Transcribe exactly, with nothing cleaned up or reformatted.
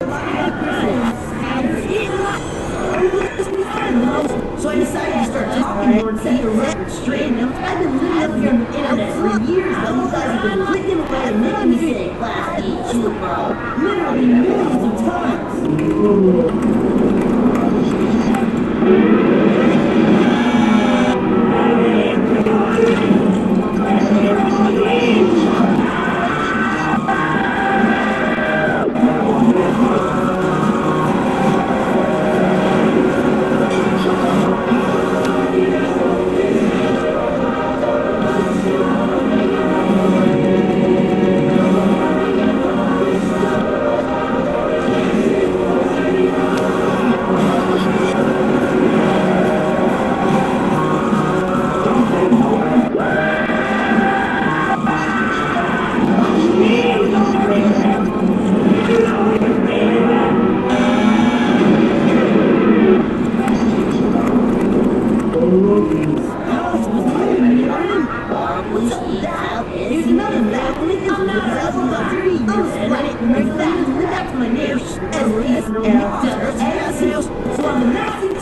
So I decided to start talking more and set the record straight. Now, I've been living up here on the internet for years, but you guys have been clicking away and making me say Class D too, bro. Literally millions of times. Here's another fact. I'm not a about three years. Oh, right. Remember that? That's my name. S P S L. So I'm the Nazi